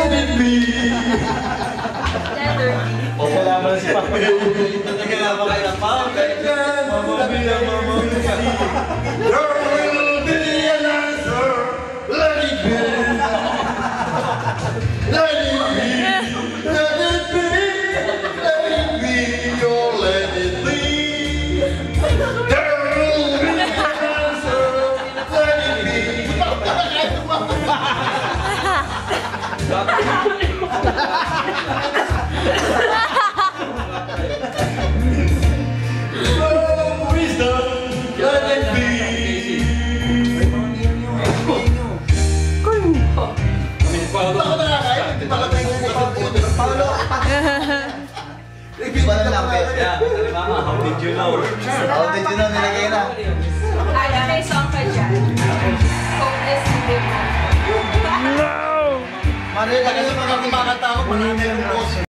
let it be. O kalaban si Papa. Nagkalaban kayo ng Papa. Mama mia, mama mia. There will be an answer. Let it be. Let it be. Let it be. Let it be. Oh, let it be. There will be an answer. Let it be. Oh, wisdom, let it be. Paolo, ako nakakain. Pakatay ko yung Paolo. Iba na lang, Pet. Yeah, how did you know? How did you know nilagay na? Ay, may song ka dyan. Hopeless to live. Manuel, kasi mga kumakanta ko, marami yung boss.